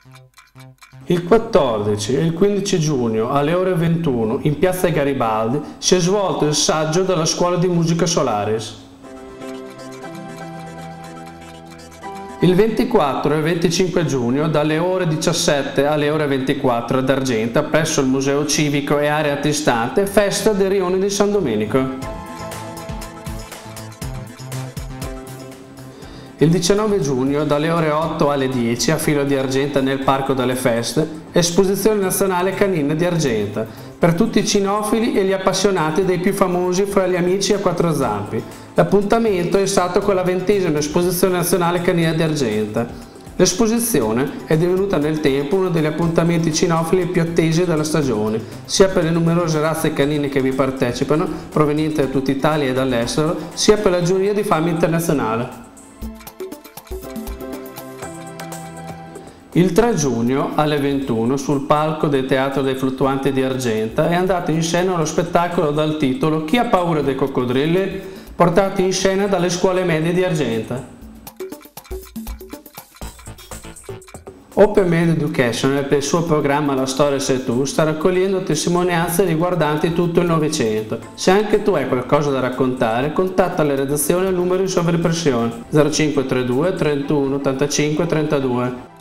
Il 14 e il 15 giugno alle ore 21 in piazza Garibaldi si è svolto il saggio della Scuola di Musica Solaris. Il 24 e 25 giugno dalle ore 17 alle ore 24 ad Argenta presso il Museo Civico e area antistante Festa dei Rioni di San Domenico. Il 19 giugno dalle ore 8 alle 10 a Filo di Argenta nel Parco delle Feste, Esposizione Nazionale Canina di Argenta, per tutti i cinofili e gli appassionati dei più famosi fra gli amici a quattro zampi. L'appuntamento è stato con la 20ª Esposizione Nazionale Canina di Argenta. L'esposizione è divenuta nel tempo uno degli appuntamenti cinofili più attesi della stagione, sia per le numerose razze canine che vi partecipano, provenienti da tutta Italia e dall'estero, sia per la giuria di fama internazionale. Il 3 giugno alle 21 sul palco del Teatro dei Fluttuanti di Argenta è andato in scena lo spettacolo dal titolo Chi ha paura dei coccodrilli?, portato in scena dalle scuole medie di Argenta. Open Media Education, per il suo programma La Storia Sei Tu, sta raccogliendo testimonianze riguardanti tutto il Novecento. Se anche tu hai qualcosa da raccontare, contatta la redazione al numero in sovraimpressione 0532 31 85 32.